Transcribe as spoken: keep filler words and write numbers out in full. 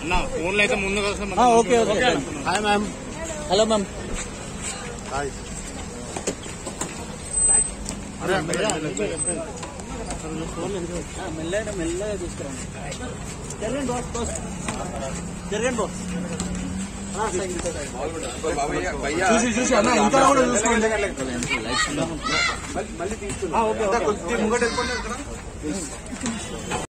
అన్న ఫోన్లో అయితే ముందుకు వస్తాం. Okay okay hi ma'am. Hello ma'am. Hi. మెల్లగా మెల్లగా తీసుకురండి. జరగండి బాస్ బాస్ జరగండి బాస్. చూసి చూసి అన్న ఇంకా కూడా చూసుకోండి. ఓకే ముంగట